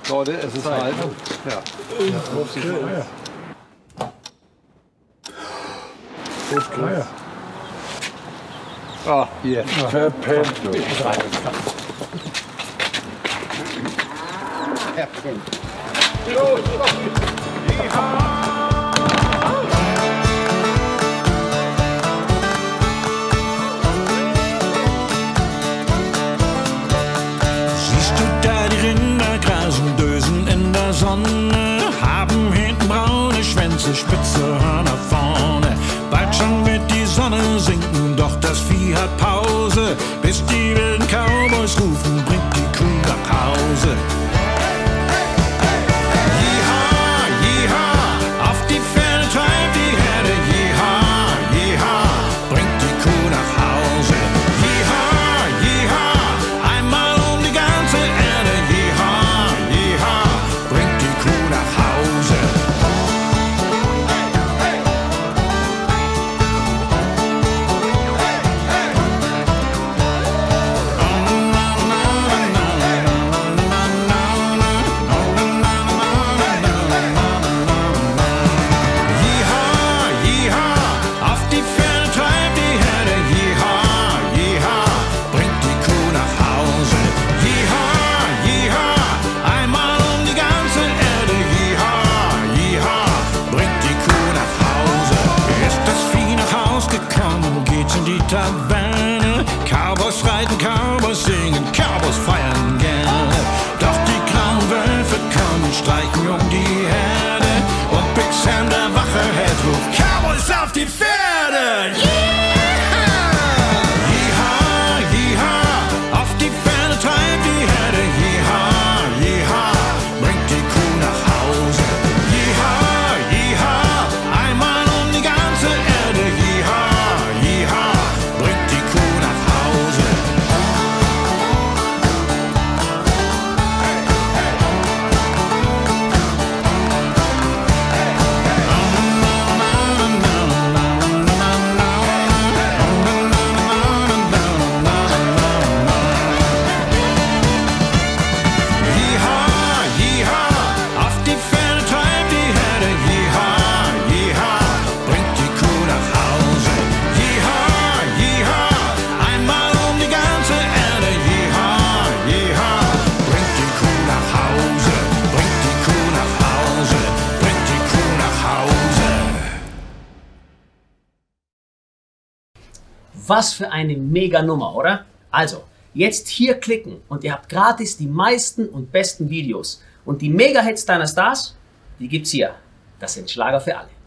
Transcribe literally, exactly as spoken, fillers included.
Leute, es ist halt. Ja. Ja. Ja. Ah, hier. Verpennt. Siehst du da die Rinder grasen, dösen in der Sonne, haben hinten braune Schwänze, spitze Hörner vorne. Bald schon wird die Sonne sinken, doch das Vieh hat Pause, bis die wilden Cowboys rufen, bringt die Kuh nach Hause. Jeha, jeha, auf die Pferde treibt die Herde, jeha, jeha, bringt die Kuh nach Hause. Jeha, jeha, einmal um die ganze Erde, jeha, jeha, bringt die Kuh nach Hause. Taverne. Cowboys reiten, Cowboys singen, Cowboys feiern gerne. Doch die grauen Wölfe kommen, streichen um die Herde. Und Big Sam, der Wache hält, ruft Cowboys auf die Pferde! Jeha! Jeha, jeha, auf die Pferde treibt die Herde. Jeha, jeha, bringt die Kuh nach Hause. Jeha, jeha, einmal um die ganze Erde. Jeha, jeha, bringt die Kuh nach Hause. Jeha, jeha, auf die Pferde treibt die Herde. Jeha, jeha, bringt die Kuh nach Hause. Jeha, jeha, einmal um die ganze Erde. Jeha, jeha, bringt die Kuh nach Hause. Bringt die Kuh nach Hause. Bringt die Kuh nach Hause. Was für eine mega Nummer, oder? Also, jetzt hier klicken und ihr habt gratis die meisten und besten Videos. Und die Mega-Hits deiner Stars, die gibt's hier. Das sind Schlager für alle.